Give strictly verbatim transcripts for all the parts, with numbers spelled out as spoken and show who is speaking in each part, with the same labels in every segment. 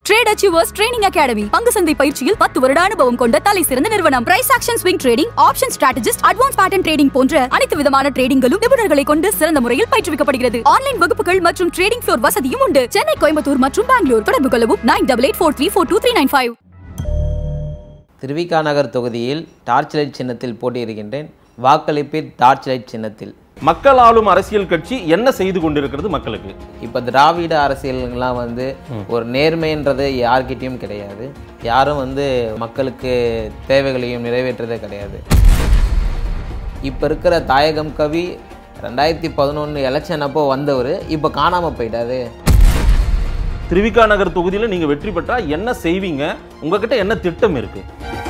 Speaker 1: Trade Achievers Training Academy. பங்கு சந்தை பயிற்சியில் பத்து வருட அனுபவம் கொண்ட தலை சிறந்த நிறுவனம். Price action swing trading, option strategist, advanced pattern trading போன்ற அனைத்து விதமான ட்ரேடிங்களும் நிபுணர்களை கொண்டு சிறந்த முறையில் பயிற்றுவிக்கப்படுகிறது. ஆன்லைன் வகுப்புகள் மற்றும் ட்ரேடிங் ஃப்ளோர் வசதியும் உண்டு. சென்னை, கோயம்புத்தூர் மற்றும் பெங்களூர். தொடர்பு கொள்ளவும் nine eight eight four three four two three nine five.
Speaker 2: Thiru Vi Ka நகர் தொகுதியில் டார்ச் லைட் சின்னத்தில் போட்டியிடுகின்றேன். வாக்களிப்பீர் டார்ச் லைட் சின்னத்தில்.
Speaker 3: மக்கள் ஆளும் அரசியல் கட்சி என்ன செய்து கொண்டிருக்கிறது மக்களுக்கு?
Speaker 2: இப்போ திராவிட அரசியல்லாம் வந்து ஒரு நேர்மைன்றது யார்கிட்டையும் கிடையாது. யாரும் வந்து மக்களுக்கு தேவைகளையும் நிறைவேற்றதே கிடையாது. இப்போ இருக்கிற தாயகம் கவி ரெண்டாயிரத்தி பதினொன்று எலெக்ஷன் அப்போ வந்தவர் இப்போ காணாமல் போயிட்டாரு.
Speaker 3: திருவிகா நகர் தொகுதியில் நீங்கள் வெற்றி பெற்றால் என்ன செய்வீங்க? உங்ககிட்ட என்ன திட்டம் இருக்கு?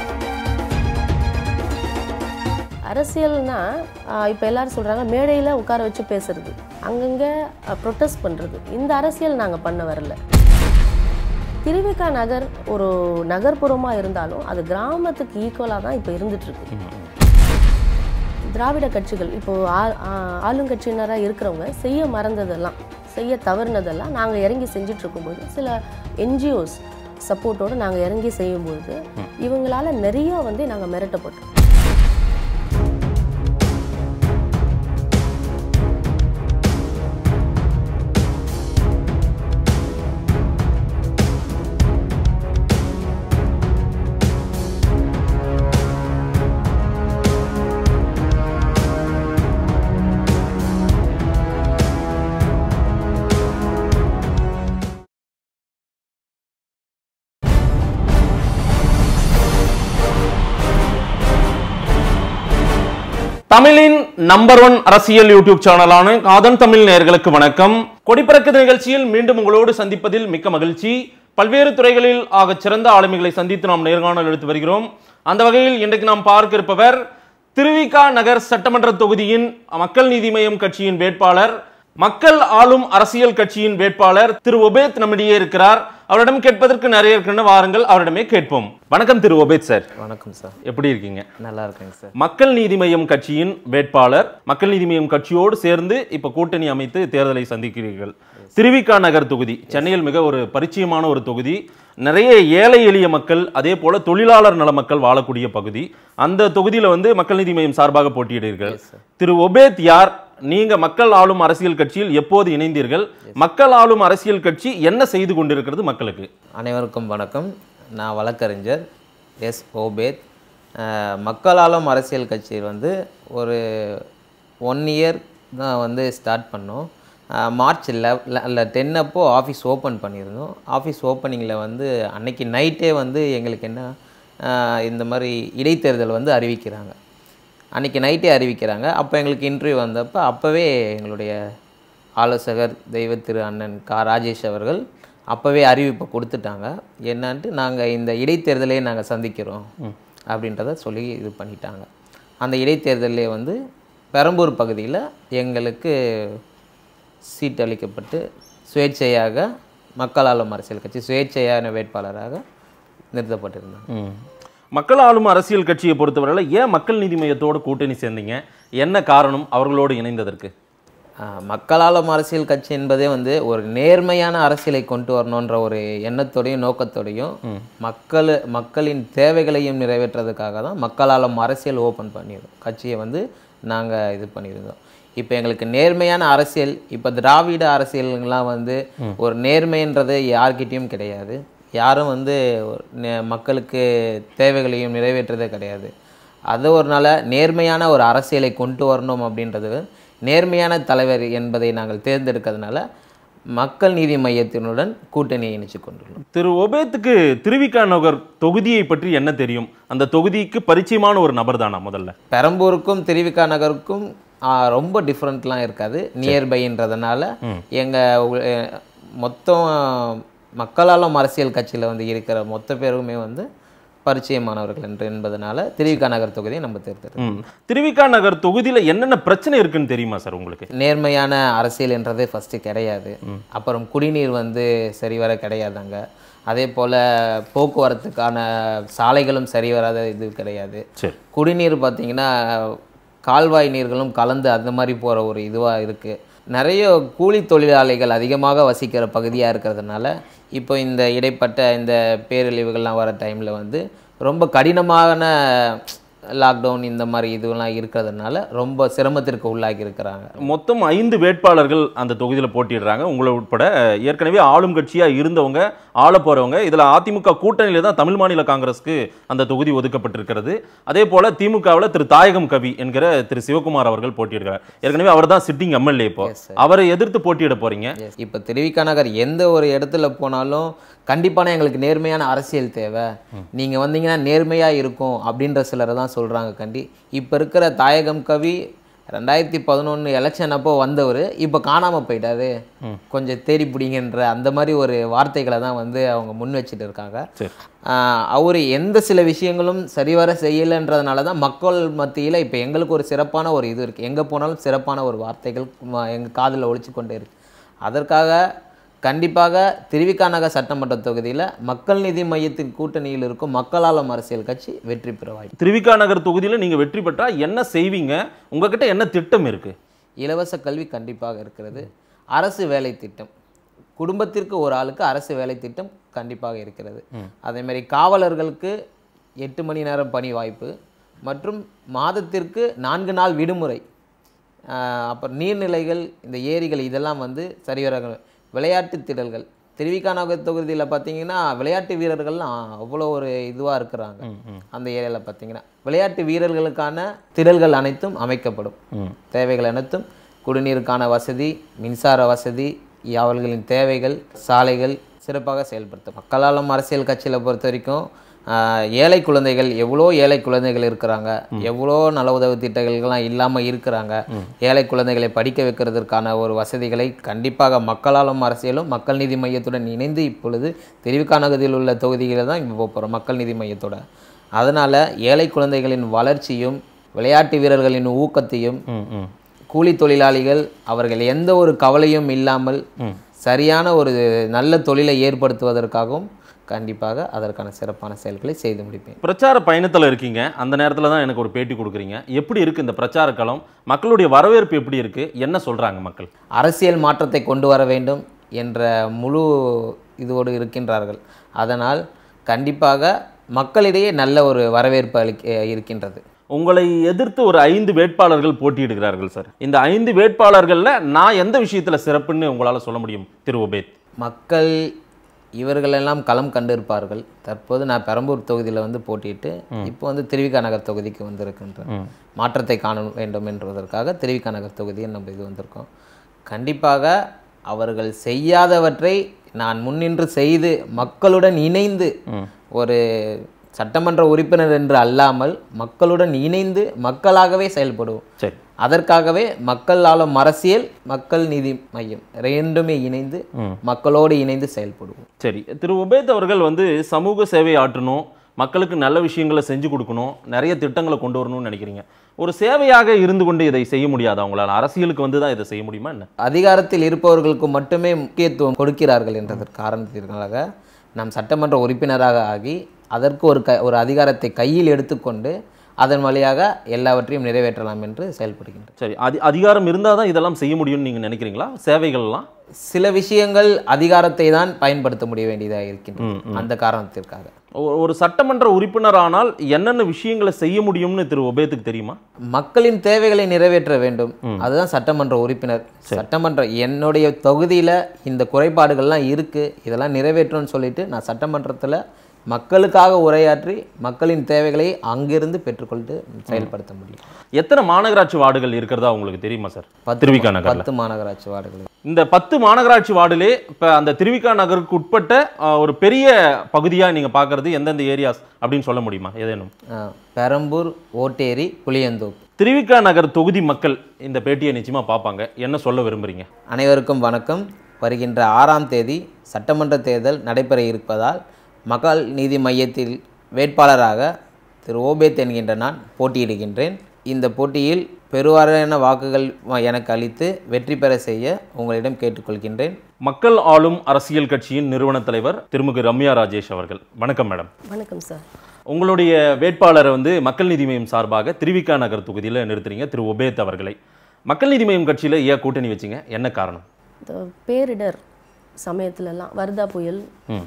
Speaker 4: அரசியல்னா இப்போ எல்லாரும் சொல்கிறாங்க மேடையில் உட்கார வச்சு பேசுறது, அங்கங்கே ப்ரொட்டஸ்ட் பண்ணுறது. இந்த அரசியல் நாங்கள் பண்ண வரல. திருவிகா நகர் ஒரு நகர்ப்புறமாக இருந்தாலும் அது கிராமத்துக்கு ஈக்குவலாக தான் இப்போ இருந்துகிட்ருக்கு. திராவிட கட்சிகள் இப்போது ஆ ஆளுங்கட்சியினராக இருக்கிறவங்க செய்ய மறந்ததெல்லாம், செய்ய தவறுனதெல்லாம் நாங்கள் இறங்கி செஞ்சிட்ருக்கும்போது, சில என்ஜிஓஸ் சப்போர்ட்டோடு நாங்கள் இறங்கி செய்யும்போது இவங்களால நிறைய வந்து நாங்கள் மிரட்டப்பட்டோம்.
Speaker 3: தமிழின் நம்பர் ஒன் அரசியல் யூடியூப் சேனலான ஆதன் தமிழ் நேயர்களுக்கு வணக்கம். கொடிப்பறக்குது நிகழ்ச்சியில் மீண்டும் உங்களோடு சந்திப்பதில் மிக்க மகிழ்ச்சி. பல்வேறு துறைகளில் ஆக சிறந்த ஆளுமைகளை சந்தித்து நாம் நேர்காணல் எடுத்து வருகிறோம். அந்த வகையில் இன்றைக்கு நாம் பார்க்க இருப்பவர் திருவிகா நகர் சட்டமன்ற தொகுதியின் மக்கள் நீதி மய்யம் கட்சியின் வேட்பாளர், மக்கள் ஆளும் அரசியல் கட்சியின் வேட்பாளர் திரு ஒபேத் நம்மிடையே இருக்கிறார். அவரிடம் கேட்பதற்கு நிறைய இருக்குன்னு வாருங்கள் அவரிடமே கேட்போம். வணக்கம் திரு ஒபேத் சார்.
Speaker 2: வணக்கம் சார்.
Speaker 3: எப்படி இருக்கீங்க?
Speaker 2: நல்லா இருக்கேங்க சார்.
Speaker 3: மக்கள் நீதி மய்யம் கட்சியின் வேட்பாளர், மக்கள் நீதி மய்யம் கட்சியோடு சேர்ந்து இப்ப கூட்டணி அமைத்து தேர்தலை சந்திக்கிறீர்கள். திருவிகா நகர் தொகுதி சென்னையில் மிக ஒரு பரிச்சயமான ஒரு தொகுதி. நிறைய ஏழை எளிய மக்கள், அதே போல தொழிலாளர் நல மக்கள் வாழக்கூடிய பகுதி. அந்த தொகுதியில வந்து மக்கள் நீதி மய்யம் சார்பாக போட்டியிடுகிறீர்கள். திரு ஒபேத் யார்? நீங்க மக்கள் ஆளும் அரசியல் கட்சியில் எப்போது இணைந்தீர்கள்? மக்கள் ஆளும் அரசியல் கட்சி என்ன செய்து கொண்டிருக்கிறது மக்களுக்கு?
Speaker 2: அனைவருக்கும் வணக்கம். நான் வழக்கறிஞர் எஸ் ஒபேத். மக்கள் ஆளும் அரசியல் கட்சியில் வந்து ஒரு ஒன் இயர் தான் வந்து ஸ்டார்ட் பண்ணோம். மார்ச் லெவ டென் அப்போ ஆஃபீஸ் ஓப்பன் பண்ணியிருந்தோம். ஆஃபீஸ் ஓப்பனிங்கில் வந்து அன்னைக்கு நைட்டே வந்து எங்களுக்கு என்ன இந்த மாதிரி இடைத்தேர்தல் வந்து அறிவிக்கிறாங்க. அன்றைக்கி நைட்டே அறிவிக்கிறாங்க. அப்போ எங்களுக்கு இன்டர்வியூ வந்தப்போ அப்போவே எங்களுடைய ஆலோசகர் தெய்வ திரு அண்ணன் கா ராஜேஷ் அவர்கள் அப்போவே அறிவிப்பை கொடுத்துட்டாங்க. என்னன்ட்டு நாங்கள் இந்த இடைத்தேர்தலையே நாங்கள் சந்திக்கிறோம் அப்படின்றத சொல்லி இது பண்ணிட்டாங்க. அந்த இடைத்தேர்தலே வந்து பெரம்பூர் பகுதியில் எங்களுக்கு சீட் அளிக்கப்பட்டு சுயேட்சையாக மக்கள் ஆளும் அரசியல் கட்சி சுயேட்சையான வேட்பாளராக நிறுத்தப்பட்டிருந்தாங்க.
Speaker 3: மக்கள் ஆளும் அரசியல் கட்சியை பொறுத்தவரையில் ஏன் மக்கள் நீதி மய்யத்தோடு கூட்டணி சேர்ந்தீங்க? என்ன காரணம் அவர்களோடு இணைந்ததற்கு?
Speaker 2: மக்கள் ஆளும் அரசியல் கட்சி என்பதே வந்து ஒரு நேர்மையான அரசியலை கொண்டு வரணுன்ற ஒரு எண்ணத்தோடையும் நோக்கத்தோடையும் மக்கள் மக்களின் தேவைகளையும் நிறைவேற்றுறதுக்காக தான் மக்கள் ஆளும் அரசியல் ஓப்பன் பண்ணியிருந்தோம். கட்சியை வந்து நாங்கள் இது பண்ணியிருந்தோம். இப்போ எங்களுக்கு நேர்மையான அரசியல், இப்போ திராவிட அரசியல்லாம் வந்து ஒரு நேர்மைன்றது யார்கிட்டையும் கிடையாது. யாரும் வந்து மக்களுக்கு தேவைகளையும் நிறைவேற்றதே கிடையாது. அது ஒரு நாள் நேர்மையான ஒரு அரசியலை கொண்டு வரணும் அப்படின்றது, நேர்மையான தலைவர் என்பதை நாங்கள் தேர்ந்தெடுக்கிறதுனால மக்கள் நீதி மையத்தினுடன் கூட்டணியை இணைச்சு கொண்டுள்ளோம்.
Speaker 3: திரு ஒபேத்துக்கு திருவிகா நகர் தொகுதியை பற்றி என்ன தெரியும்? அந்த தொகுதிக்கு பரிச்சயமான ஒரு நபர் தானா? முதல்ல
Speaker 2: பெரம்பூருக்கும் திருவிகா நகருக்கும் ரொம்ப டிஃப்ரெண்ட்லாம் இருக்காது. நியர்பைன்றதுனால எங்கள் மொத்தம் மக்களாலும் அரசியல் கட்சியில் வந்து இருக்கிற மொத்த பேருமே வந்து பரிச்சயமானவர்கள் என்று என்பதனால திருவிகா நகர் தொகுதியை நம்ம தேர்ந்தெடுத்தோம்.
Speaker 3: திருவிகா நகர் தொகுதியில் என்னென்ன பிரச்சனை இருக்குன்னு தெரியுமா சார் உங்களுக்கு?
Speaker 2: நேர்மையான அரசியல் என்றது ஃபஸ்ட்டு கிடையாது. அப்புறம் குடிநீர் வந்து சரிவர கிடையாதுங்க. அதே போல் போக்குவரத்துக்கான சாலைகளும் சரிவராத இது கிடையாது. குடிநீர் பார்த்திங்கன்னா கால்வாய் நீர்களும் கலந்து அந்த மாதிரி போகிற ஒரு இதுவாக இருக்குது. நிறைய கூலி தொழிலாளிகள் அதிகமாக வசிக்கிற பகுதியாக இருக்கிறதுனால இப்போ இந்த இடைப்பட்ட இந்த பேரழிவுகள்லாம் வர டைமில் வந்து ரொம்ப கடினமான லாக்டவுன் இந்த மாதிரி இதுவெல்லாம் இருக்கிறதுனால ரொம்ப சிரமத்திற்கு உள்ளாகி இருக்கிறாங்க.
Speaker 3: மொத்தம் ஐந்து வேட்பாளர்கள் அந்த தொகுதியில் போட்டிடுறாங்க, உங்களை உட்பட. ஏற்கனவே ஆளும் கட்சியாக இருந்தவங்க, ஆள போகிறவங்க. இதில் அதிமுக கூட்டணியில் தான் தமிழ் மாநில காங்கிரஸுக்கு அந்த தொகுதி ஒதுக்கப்பட்டிருக்கிறது. அதே போல் திமுகவில் திரு தாயகம் கவி என்கிற திரு சிவகுமார் அவர்கள் போட்டியிடுறார். ஏற்கனவே அவர் தான் சிட்டிங் எம்எல்ஏ. இப்போ அவரை எதிர்த்து போட்டியிட போறீங்க.
Speaker 2: இப்போ திருவிக நகர் எந்த ஒரு இடத்துல போனாலும் கண்டிப்பான எங்களுக்கு நேர்மையான அரசியல் தேவை, நீங்கள் வந்தீங்கன்னா நேர்மையாக இருக்கும் அப்படின்ற சிலரை தான் சொல்கிறாங்க. கண்டி இப்போ இருக்கிற தாயகம் கவி ரெண்டாயிரத்தி பதினொன்று எலெக்ஷன் அப்போ வந்தவர் இப்போ காணாமல் போயிட்டாரு, கொஞ்சம் தேடி பிடிங்கன்ற அந்த மாதிரி ஒரு வார்த்தைகளை தான் வந்து அவங்க முன் வச்சுட்டு இருக்காங்க. அவர் எந்த சில விஷயங்களும் சரிவர செய்யலைன்றதுனால தான் மக்கள் மத்தியில் இப்போ எங்களுக்கு ஒரு சிறப்பான ஒரு இது இருக்குது. எங்கே போனாலும் சிறப்பான ஒரு வார்த்தைகள் எங்கள் காதில் ஒழிச்சு கொண்டே இருக்குது. அதற்காக கண்டிப்பாக திருவிக நகர் சட்டமன்ற தொகுதியில் மக்கள் நீதி மையத்தின் கூட்டணியில் இருக்கும் மக்களாலும் அரசியல் கட்சி வெற்றி பெற வாய்ப்பு.
Speaker 3: திருவிக நகர் தொகுதியில் நீங்கள் வெற்றி பெற்றால் என்ன செய்வீங்க? உங்ககிட்ட என்ன திட்டம் இருக்குது?
Speaker 2: இலவச கல்வி கண்டிப்பாக இருக்கிறது. அரசு வேலை திட்டம், குடும்பத்திற்கு ஒரு ஆளுக்கு அரசு வேலை திட்டம் கண்டிப்பாக இருக்கிறது. அதேமாதிரி காவலர்களுக்கு எட்டு மணி நேரம் பணி வாய்ப்பு மற்றும் மாதத்திற்கு நான்கு நாள் விடுமுறை. அப்புறம் நீர்நிலைகள், இந்த ஏரிகள் இதெல்லாம் வந்து சரிவர. விளையாட்டு திடல்கள் திருவிக நகர் தொகுதியில் பார்த்தீங்கன்னா விளையாட்டு வீரர்கள்லாம் அவ்வளோ ஒரு இதுவாக இருக்கிறாங்க. அந்த ஏரியாவில் பார்த்தீங்கன்னா விளையாட்டு வீரர்களுக்கான திடல்கள் அனைத்தும் அமைக்கப்படும். தேவைகள் அனைத்தும், குடிநீருக்கான வசதி, மின்சார வசதி, அவர்களின் தேவைகள், சாலைகள் சிறப்பாக செயல்படுத்தும். மக்களாலும் அரசியல் கட்சியில் பொறுத்த வரைக்கும் ஏழை குழந்தைகள், எவ்வளோ ஏழை குழந்தைகள் இருக்கிறாங்க, எவ்வளோ நல உதவி திட்டங்கள்லாம் இல்லாமல் இருக்கிறாங்க. ஏழை குழந்தைகளை படிக்க வைக்கிறதுக்கான ஒரு வசதிகளை கண்டிப்பாக மக்களாலும் அரசியலும் மக்கள் நீதி மையத்துடன் இணைந்து இப்பொழுது திருவிக நகரில் உள்ள தொகுதிகளில் தான் இப்போ போகிறோம் மக்கள் நீதி மையத்தோட. அதனால் ஏழை குழந்தைகளின் வளர்ச்சியும் விளையாட்டு வீரர்களின் ஊக்கத்தையும், கூலி தொழிலாளிகள் அவர்கள் எந்த ஒரு கவலையும் இல்லாமல் சரியான ஒரு நல்ல தொழிலை ஏற்படுத்துவதற்காகவும் கண்டிப்பாக அதற்கான சிறப்பான செயல்களை செய்து முடிப்பேன்.
Speaker 3: பிரச்சார பயணத்தில் இருக்கீங்க, அந்த நேரத்தில் தான் எனக்கு ஒரு பேட்டி கொடுக்குறீங்க. எப்படி இருக்குது இந்த பிரச்சார களம்? மக்களுடைய வரவேற்பு எப்படி இருக்குது? என்ன சொல்கிறாங்க மக்கள்?
Speaker 2: அரசியல் மாற்றத்தை கொண்டு வர வேண்டும் என்ற முழு இதோடு இருக்கின்றார்கள். அதனால் கண்டிப்பாக மக்களிடையே நல்ல ஒரு வரவேற்பு அளிக்க இருக்கின்றது.
Speaker 3: உங்களை எதிர்த்து ஒரு ஐந்து வேட்பாளர்கள் போட்டியிடுகிறார்கள் சார். இந்த ஐந்து வேட்பாளர்களில் நான் எந்த விஷயத்தில் சிறப்புன்னு உங்களால் சொல்ல முடியும் திரு உபேத்?
Speaker 2: மக்கள் இவர்களெல்லாம் களம் கண்டிருப்பார்கள். தற்போது நான் பெரம்பூர் தொகுதியில் வந்து போட்டிட்டு இப்போ வந்து திருவிக நகர் தொகுதிக்கு வந்திருக்கின்றேன். மாற்றத்தை காண வேண்டும் என்பதற்காக திருவிக நகர் தொகுதியில் நம்ம இது வந்திருக்கோம். கண்டிப்பாக அவர்கள் செய்யாதவற்றை நான் முன்னின்று செய்து மக்களுடன் இணைந்து, ஒரு சட்டமன்ற உறுப்பினர் என்று அல்லாமல் மக்களுடன் இணைந்து மக்களாகவே செயல்படுவோம்.
Speaker 3: சரி,
Speaker 2: அதற்காகவே மக்கள் ஆளும் அரசியல், மக்கள் நீதி மையம் ரெண்டுமே இணைந்து மக்களோடு இணைந்து செயல்படுவோம்.
Speaker 3: சரி, திரு உபேத் அவர்கள் வந்து சமூக சேவை ஆற்றணும், மக்களுக்கு நல்ல விஷயங்களை செஞ்சு கொடுக்கணும், நிறைய திட்டங்களை கொண்டு வரணும்னு நினைக்கிறீங்க. ஒரு சேவையாக இருந்து கொண்டு இதை செய்ய முடியாது அவங்களால? அரசியலுக்கு வந்து தான் இதை செய்ய முடியுமா என்ன?
Speaker 2: அதிகாரத்தில் இருப்பவர்களுக்கு மட்டுமே முக்கியத்துவம் கொடுக்கிறார்கள் என்றதற்கு காரணத்திற்காக நாம் சட்டமன்ற உறுப்பினராக ஆகி அதற்கு ஒரு க ஒரு அதிகாரத்தை கையில் எடுத்துக்கொண்டு அதன் வழியாக எல்லாவற்றையும் நிறைவேற்றலாம் என்று செயல்படுகின்றன.
Speaker 3: சரி, அதி அதிகாரம் இருந்தால் தான் இதெல்லாம் செய்ய முடியும்னு நீங்கள் நினைக்கிறீங்களா? சேவைகள்லாம்
Speaker 2: சில விஷயங்கள் அதிகாரத்தை தான் பயன்படுத்த முடிய வேண்டியதாக இருக்கின்றன. அந்த காரணத்திற்காக
Speaker 3: ஒரு சட்டமன்ற உறுப்பினர் ஆனால் என்னென்ன விஷயங்களை செய்ய முடியும்னு திரு உபேத்துக்கு தெரியுமா?
Speaker 2: மக்களின் தேவைகளை நிறைவேற்ற வேண்டும், அதுதான் சட்டமன்ற உறுப்பினர். சட்டமன்ற என்னுடைய தொகுதியில் இந்த குறைபாடுகள்லாம் இருக்கு, இதெல்லாம் நிறைவேற்றணும்னு சொல்லிட்டு நான் சட்டமன்றத்தில் மக்களுக்காக உரையாற்றி மக்களின் தேவைகளை அங்கிருந்து பெற்றுக்கொண்டு செயல்படுத்த முடியும்.
Speaker 3: எத்தனை மாநகராட்சி வார்டுகள் இருக்கிறதா உங்களுக்கு தெரியுமா சார்? திருவிக நகர்
Speaker 2: பத்து மாநகராட்சி வார்டுகள்.
Speaker 3: இந்த பத்து மாநகராட்சி வார்டிலே இப்போ அந்த திருவிக நகருக்கு உட்பட்ட ஒரு பெரிய பகுதியாக நீங்கள் பார்க்கறது எந்தெந்த ஏரியாஸ் அப்படின்னு சொல்ல முடியுமா? ஏதேனும்?
Speaker 2: பெரம்பூர், ஓட்டேரி, புளியந்தோப்பு.
Speaker 3: திருவிக நகர் தொகுதி மக்கள் இந்த பேட்டியை நிச்சயமாக பார்ப்பாங்க. என்ன சொல்ல விரும்புகிறீங்க?
Speaker 2: அனைவருக்கும் வணக்கம். வருகின்ற ஆறாம் தேதி சட்டமன்ற தேர்தல் நடைபெற இருப்பதால் மக்கள் நீதி மையத்தில் வேட்பாளராக திரு ஓபேத் என்கின்ற நான் போட்டியிடுகின்றேன். இந்த போட்டியில் பெருவாரியான வாக்குகள் எனக்கு அளித்து வெற்றி பெற செய்ய உங்களிடம் கேட்டுக்கொள்கின்றேன்.
Speaker 3: மக்கள் ஆளும் அரசியல் கட்சியின் நிறுவன தலைவர் திருமிகு ரம்யா ராஜேஷ் அவர்கள், வணக்கம் மேடம்.
Speaker 4: வணக்கம் சார்.
Speaker 3: உங்களுடைய வேட்பாளரை வந்து மக்கள் நீதி மையம் சார்பாக திருவிக நகர் தொகுதியில் நிறுத்துறீங்க, திரு உபேத் அவர்களை. மக்கள் நீதி மய்யம் கட்சியில் ஏன் கூட்டணி வச்சிங்க, என்ன காரணம்?
Speaker 4: இந்த பேரிடர் சமயத்துலலாம் வர்தா புயல்,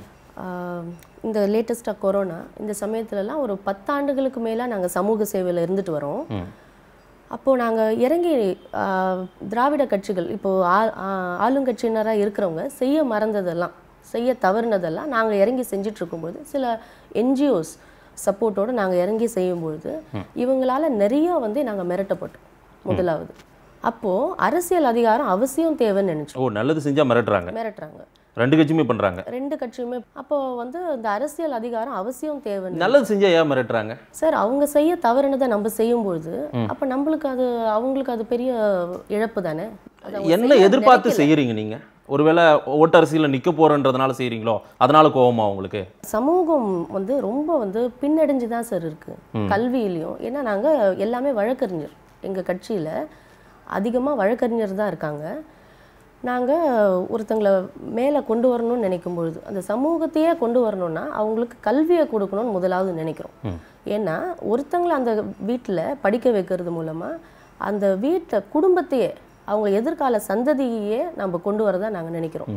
Speaker 4: இந்த லேட்டஸ்ட்டாக கொரோனா, இந்த சமயத்துலலாம் ஒரு பத்தாண்டுகளுக்கு மேலே நாங்கள் சமூக சேவையில் இருந்துட்டு வரோம். அப்போது நாங்கள் இறங்கி திராவிட கட்சிகள் இப்போது ஆ ஆளுங்கட்சியினராக இருக்கிறவங்க செய்ய மறந்ததெல்லாம், செய்ய தவறுனதெல்லாம் நாங்கள் இறங்கி செஞ்சுட்டு இருக்கும்பொழுது, சில என்ஜிஓஸ் சப்போர்ட்டோடு நாங்கள் இறங்கி செய்யும்பொழுது இவங்களால நிறைய வந்து நாங்கள் மிரட்டப்பட்டோம். முதலாவது அப்போது அரசியல் அதிகாரம் அவசியம் தேவைன்னு நினச்சோம்.
Speaker 3: ஓ, நல்லது செஞ்சால் மிரட்டுறாங்க
Speaker 4: மிரட்டுறாங்க
Speaker 3: ரெண்டு கட்சியுமே பண்ணுறாங்க.
Speaker 4: ரெண்டு கட்சியுமே அப்போ வந்து இந்த அரசியல் அதிகாரம் அவசியம் தேவை.
Speaker 3: நல்லது செஞ்சால் ஏன் மிரட்டுறாங்க
Speaker 4: சார்? அவங்க செய்ய தவறுனதை நம்ம செய்யும்பொழுது அப்போ நம்மளுக்கு அது அவங்களுக்கு அது பெரிய இழப்பு தானே.
Speaker 3: என்ன எதிர்பார்த்து செய்யறீங்க நீங்க? ஒருவேளை ஓட்டு அரசியலில் நிற்க போறன்றதுனால செய்யறீங்களோ, அதனால கோவமா உங்களுக்கு?
Speaker 4: சமூகம் வந்து ரொம்ப வந்து பின்னடைஞ்சு தான் சார் இருக்கு கல்வியிலையும். ஏன்னா நாங்கள் எல்லாமே வழக்கறிஞர், எங்கள் கட்சியில் அதிகமாக வழக்கறிஞர் தான் இருக்காங்க. நாங்கள் ஒருத்தங்களை மேலே கொண்டு வரணும்னு நினைக்கும் பொழுது, அந்த சமூகத்தையே கொண்டு வரணும்னா அவங்களுக்கு கல்வியை கொடுக்கணும்னு முதலாவது நினைக்கிறோம். ஏன்னா ஒருத்தங்களை அந்த வீட்டில் படிக்க வைக்கிறது மூலமாக அந்த வீட்டை குடும்பத்தையே, அவங்க எதிர்கால சந்ததியே நம்ம கொண்டு வரதா நாங்கள் நினைக்கிறோம்.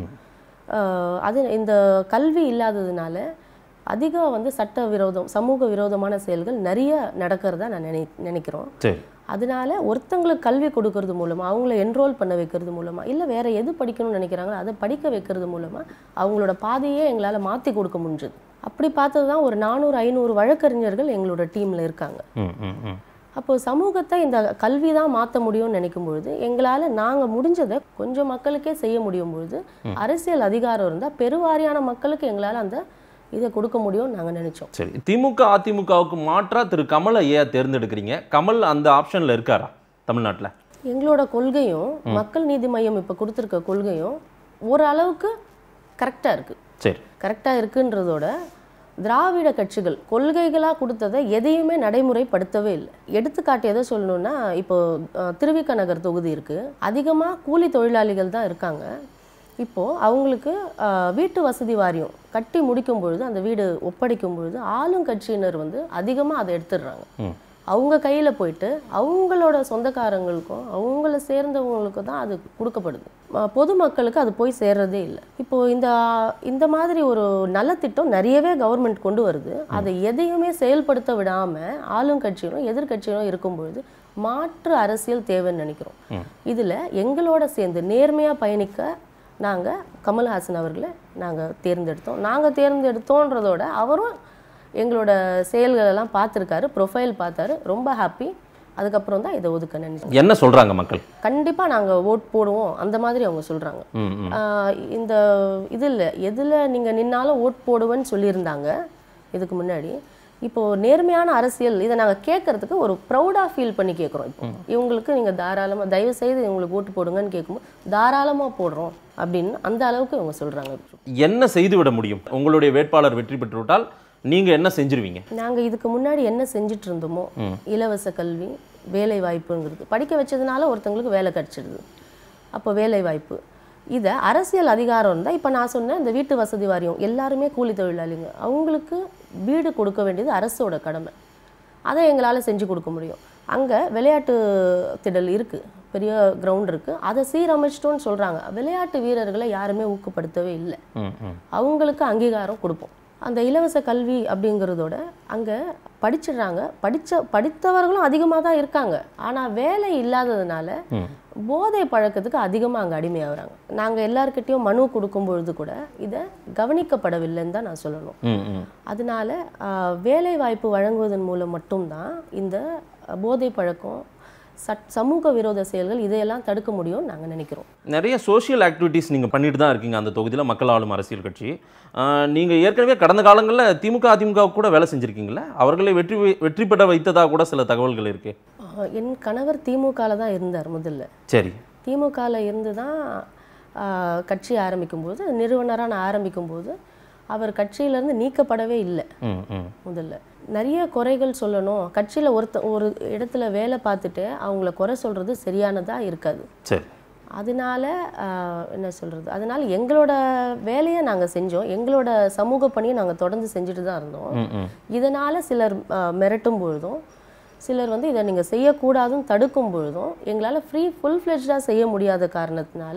Speaker 4: அது இந்த கல்வி இல்லாததுனால அதிகம் வந்து சட்ட விரோதம், சமூக விரோதமான செயல்கள் நிறைய நடக்கிறதா நான் நினை நினைக்கிறோம் அதனால ஒருத்தங்களுக்கு கல்வி கொடுக்கறது மூலமாக, அவங்கள என்ரோல் பண்ண வைக்கிறது மூலமாக, இல்லை வேறு எது படிக்கணும்னு நினைக்கிறாங்களோ அதை படிக்க வைக்கிறது மூலமாக அவங்களோட பாதையே எங்களால் மாற்றி கொடுக்க முடிஞ்சது. அப்படி பார்த்தது தான் ஒரு நானூறு ஐநூறு வழக்கறிஞர்கள் எங்களோட டீமில் இருக்காங்க. அப்போது சமூகத்தை இந்த கல்வி தான் மாற்ற முடியும்னு நினைக்கும் பொழுது எங்களால் நாங்கள் முடிஞ்சதை கொஞ்சம் மக்களுக்கே செய்ய முடியும் பொழுது அரசியல் அதிகாரம் இருந்தால் பெருவாரியான மக்களுக்கு எங்களால் அந்த இதை கொடுக்க முடியும்னு நாங்கள் நினைச்சோம்.
Speaker 3: சரி, திமுக அதிமுகவுக்கு மாற்றா திரு கமலை ஏன் தேர்ந்தெடுக்கிறீங்க? கமல் அந்த ஆப்ஷனில் இருக்காரா தமிழ்நாட்டில்?
Speaker 4: எங்களோட கொள்கையும் மக்கள் நீதி மையம் இப்போ கொடுத்துருக்க கொள்கையும் ஓரளவுக்கு கரெக்டாக இருக்குது. சரி, கரெக்டாக இருக்குன்றதோட திராவிட கட்சிகள் கொள்கைகளாக கொடுத்ததை எதையுமே நடைமுறைப்படுத்தவே இல்லை. எடுத்துக்காட்டு எதை சொல்லணும்னா, இப்போ திருவிக நகர் தொகுதி இருக்குது, அதிகமாக கூலி தொழிலாளிகள் தான் இருக்காங்க. இப்போது அவங்களுக்கு வீட்டு வசதி வாரியம் கட்டி முடிக்கும் பொழுது, அந்த வீடு ஒப்படைக்கும் பொழுது ஆளுங்கட்சியினர் வந்து அதிகமாக அதை எடுத்துடுறாங்க. அவங்க கையில் போயிட்டு அவங்களோட சொந்தக்காரங்களுக்கும் அவங்கள சேர்ந்தவங்களுக்கும் தான் அது கொடுக்கப்படுது. பொதுமக்களுக்கு அது போய் சேர்றதே இல்லை. இப்போது இந்த இந்த மாதிரி ஒரு நலத்திட்டம் நிறையவே கவர்மெண்ட் கொண்டு வருது. அதை எதையுமே செயல்படுத்த விடாமல் ஆளுங்கட்சியிலும் எதிர்கட்சியிலும் இருக்கும்பொழுது மாற்று அரசியல் தேவைன்னு நினைக்கிறோம். இதில் எங்களோட சேர்ந்து நேர்மையாக பயணிக்க நாங்கள் கமல்ஹாசன் அவர்களை நாங்கள் தேர்ந்தெடுத்தோம். நாங்கள் தேர்ந்தெடுத்தோன்றதோட அவரும் எங்களோட செயல்களெல்லாம் பார்த்துருக்காரு, ப்ரொஃபைல் பார்த்தாரு, ரொம்ப ஹாப்பி. அதுக்கப்புறம் தான் இதை ஒதுக்க நினைச்சோம்.
Speaker 3: என்ன சொல்கிறாங்க மக்கள்?
Speaker 4: கண்டிப்பாக நாங்கள் ஓட் போடுவோம் அந்த மாதிரி அவங்க சொல்கிறாங்க. இந்த இதில் எதில் நீங்கள் நின்னாலும் ஓட் போடுவேன்னு சொல்லியிருந்தாங்க இதுக்கு முன்னாடி. இப்போது நேர்மையான அரசியல் இதை நாங்கள் கேட்கறதுக்கு ஒரு ப்ரௌடாக ஃபீல் பண்ணி கேட்குறோம். இப்போ இவங்களுக்கு நீங்கள் தாராளமாக தயவு செய்து இவங்களுக்கு ஓட்டு போடுங்கன்னு கேட்கும்போது தாராளமாக போடுறோம் அப்படின்னு அந்த அளவுக்கு இவங்க சொல்கிறாங்க.
Speaker 3: என்ன செய்து விட முடியும்? உங்களுடைய வேட்பாளர் வெற்றி பெற்றுவிட்டால் நீங்கள் என்ன செஞ்சிருவீங்க?
Speaker 4: நாங்கள் இதுக்கு முன்னாடி என்ன செஞ்சுட்டு இருந்தோமோ, இலவச கல்வி, வேலை வாய்ப்புங்கிறது, படிக்க வச்சதுனால ஒருத்தங்களுக்கு வேலை கிடச்சிடுது, அப்போ வேலை வாய்ப்பு, இதை அரசியல் அதிகாரம் இருந்தால் இப்போ நான் சொன்னேன் இந்த வீட்டு வசதி வாரியம் எல்லாருமே கூலி தொழிலாளிங்க, அவங்களுக்கு வீடு கொடுக்க வேண்டியது அரசோட கடமை. அதை எங்களால் செஞ்சு கொடுக்க முடியும். அங்கே விளையாட்டு திடல் இருக்குது, பெரிய கிரவுண்ட் இருக்குது, அதை சீரமைச்சிட்டோன்னு சொல்கிறாங்க. விளையாட்டு வீரர்களை யாருமே ஊக்கப்படுத்தவே இல்லை. அவங்களுக்கு அங்கீகாரம் கொடுப்போம். அந்த இலவச கல்வி அப்படிங்கிறதோட அங்கே படிச்சிடுறாங்க, படித்த படித்தவர்களும் அதிகமாக தான் இருக்காங்க. ஆனால் வேலை இல்லாததுனால போதை பழக்கத்துக்கு அதிகமாக அங்கே அடிமையாகிறாங்க. நாங்கள் எல்லாருக்கிட்டையும் மனு கொடுக்கும் பொழுது கூட இதை கவனிக்கப்படவில்லைன்னு தான் நான் சொல்லணும். அதனால வேலை வாய்ப்பு வழங்குவதன் மூலம் மட்டும்தான் இந்த போதை பழக்கம், சட் சமூக விரோத செயல்கள் இதையெல்லாம் தடுக்க முடியும்னு நாங்கள் நினைக்கிறோம்.
Speaker 3: நிறைய சோஷியல் ஆக்டிவிட்டீஸ் நீங்கள் பண்ணிட்டு தான் இருக்கீங்க அந்த தொகுதியில், மக்கள் ஆளும் அரசியல் கட்சி. நீங்கள் ஏற்கனவே கடந்த காலங்களில் திமுக அதிமுக கூட வேலை செஞ்சுருக்கீங்களா? அவர்களை வெற்றி வெற்றி பெற வைத்ததாக கூட சில தகவல்கள் இருக்கு.
Speaker 4: என் கணவர் திமுகவில் தான் இருந்தார் முதல்ல. சரி, திமுகவில் இருந்து தான் கட்சி ஆரம்பிக்கும்போது, நிறுவனராக நான் ஆரம்பிக்கும்போது அவர் கட்சியிலேருந்து நீக்கப்படவே இல்லை. முதல்ல நிறைய குறைகள் சொல்லணும், கட்சியில் ஒருத்த ஒரு இடத்துல வேலை பார்த்துட்டு அவங்கள குறை சொல்கிறது சரியானதாக இருக்காது. சரி, அதனால என்ன சொல்கிறது, அதனால் எங்களோட வேலையை நாங்கள் செஞ்சோம், எங்களோட சமூக பணியை நாங்கள் தொடர்ந்து செஞ்சுட்டு தான் இருந்தோம். இதனால் சிலர் மிரட்டும் பொழுதும் சிலர் வந்து இதை நீங்கள் செய்யக்கூடாதுன்னு தடுக்கும் பொழுதும் எங்களால் ஃப்ரீ ஃபுல் ஃப்ளெஜ்டாக செய்ய முடியாத காரணத்தினால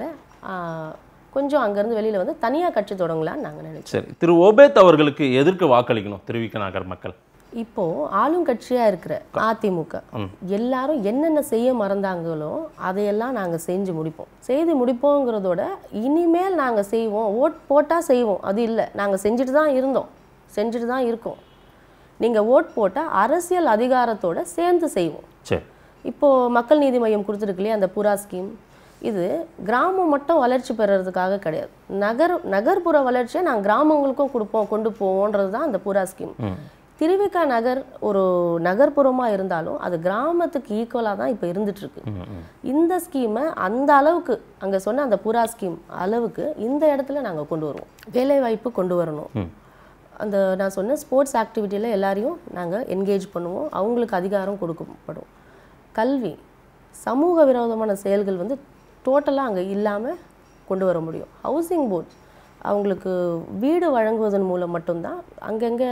Speaker 4: கொஞ்சம் அங்கேருந்து வெளியில் வந்து தனியாக கட்சி தொடங்கலான்னு நாங்கள் நினைச்சோம்.
Speaker 3: சரி, திரு ஓபேத் அவர்களுக்கு எதற்கு வாக்களிக்கணும் திருவிக நகர் மக்கள்?
Speaker 4: இப்போது ஆளும் கட்சியாக இருக்கிற அதிமுக எல்லாரும் என்னென்ன செய்ய மறந்தாங்களோ அதையெல்லாம் நாங்கள் செஞ்சு முடிப்போம். செய்து முடிப்போங்கிறதோட இனிமேல் நாங்கள் செய்வோம், ஓட் போட்டால் செய்வோம் அது இல்லை, நாங்கள் செஞ்சுட்டு தான் இருந்தோம், செஞ்சுட்டு தான் இருக்கோம். நீங்கள் ஓட் போட்டால் அரசியல் அதிகாரத்தோடு சேர்ந்து செய்வோம்.
Speaker 3: சரி,
Speaker 4: இப்போது மக்கள் நீதி மையம் கொடுத்துருக்கு இல்லையா அந்த புறா ஸ்கீம், இது கிராமம் மட்டும் வளர்ச்சி பெறுறதுக்காக கிடையாது, நகர் நகர்ப்புற வளர்ச்சியை நாங்கள் கிராமங்களுக்கும் கொடுப்போம் கொண்டு போவோன்றது தான் அந்த புறா ஸ்கீம். திருவிக நகர் ஒரு நகர்ப்புறமாக இருந்தாலும் அது கிராமத்துக்கு ஈக்குவலாக தான் இப்போ இருந்துகிட்ருக்கு. இந்த ஸ்கீமை அந்த அளவுக்கு அங்கே சொன்ன அந்த புறா ஸ்கீம் அளவுக்கு இந்த இடத்துல நாங்கள் கொண்டு வருவோம். வேலைவாய்ப்பு கொண்டு வரணும். அந்த நான் சொன்ன ஸ்போர்ட்ஸ் ஆக்டிவிட்டியில் எல்லாரையும் நாங்கள் என்கேஜ் பண்ணுவோம், அவங்களுக்கு அதிகாரம் கொடுக்கப்படும். கல்வி, சமூக விரோதமான செயல்கள் வந்து டோட்டலாக அங்கே இல்லாமல் கொண்டு வர முடியும். ஹவுசிங் போர்ட் அவங்களுக்கு வீடு வழங்குவதன் மூலம் மட்டும்தான் அங்கங்கே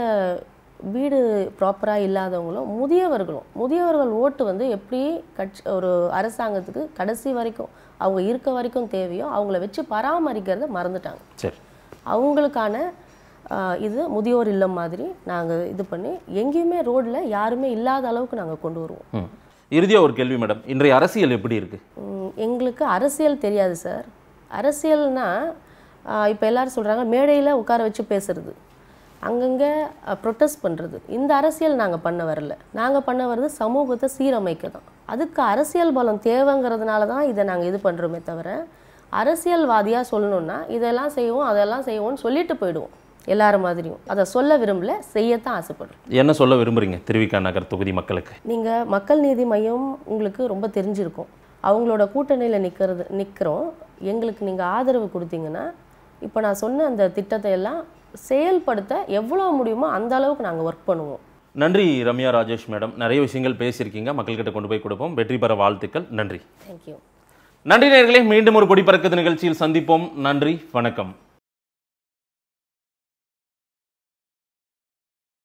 Speaker 4: வீடு ப்ராப்பராக இல்லாதவங்களும் முதியவர்களும் முதியவர்கள் ஓட்டு வந்து எப்படி கட்சி ஒரு அரசாங்கத்துக்கு கடைசி வரைக்கும் அவங்க இருக்க வரைக்கும் தேவையோ அவங்கள வச்சு பராமரிக்கிறத மறந்துட்டாங்க.
Speaker 3: சரி,
Speaker 4: அவங்களுக்கான இது முதியோர் இல்லம் மாதிரி நாங்கள் இது பண்ணி எங்கேயுமே ரோடில் யாருமே இல்லாத அளவுக்கு நாங்கள் கொண்டு வருவோம்.
Speaker 3: இறுதியாக ஒரு கேள்வி மேடம், இன்றைய அரசியல் எப்படி இருக்குது?
Speaker 4: எங்களுக்கு அரசியல் தெரியாது சார். அரசியல்னா இப்போ எல்லோரும் சொல்கிறாங்க மேடையில் உட்கார வச்சு பேசுறது, அங்கங்கே ப்ரொட்டஸ்ட் பண்ணுறது. இந்த அரசியல் நாங்கள் பண்ண வரல. நாங்கள் பண்ண வர்றது சமூகத்தை சீரமைக்க தான். அதுக்கு அரசியல் பலம் தேவைங்கிறதுனால தான் இதை நாங்கள் இது பண்ணுறோமே தவிர அரசியல்வாதியாக சொல்லணுன்னா இதெல்லாம் செய்வோம் அதெல்லாம் செய்வோம்னு சொல்லிட்டு போயிடுவோம் எல்லாரும் மாதிரியும். அதை சொல்ல விரும்பல, செய்யத்தான் ஆசைப்படுறோம்.
Speaker 3: என்ன சொல்ல விரும்புகிறீங்க திருவிக நகர் தொகுதி மக்களுக்கு?
Speaker 4: நீங்கள் மக்கள் நீதி மையம் உங்களுக்கு ரொம்ப தெரிஞ்சிருக்கும். அவங்களோட கூட்டணியில் நிற்கிறது நிற்கிறோம். எங்களுக்கு நீங்கள் ஆதரவு கொடுத்தீங்கன்னா இப்போ நான் சொன்ன அந்த திட்டத்தை எல்லாம் செயல்படுத்த எவ்வளோ முடியுமோ அந்த அளவுக்கு நாங்கள் ஒர்க் பண்ணுவோம்.
Speaker 3: நன்றி ரம்யா ராஜேஷ் மேடம், நிறைய விஷயங்கள் பேசியிருக்கீங்க, மக்கள்கிட்ட கொண்டு போய் கொடுப்போம். வெற்றி பெற வாழ்த்துக்கள். நன்றி.
Speaker 4: தேங்க்யூ.
Speaker 3: நன்றி நேயர்களே, மீண்டும் ஒரு கொடி பறக்குது நிகழ்ச்சியில் சந்திப்போம். நன்றி, வணக்கம்.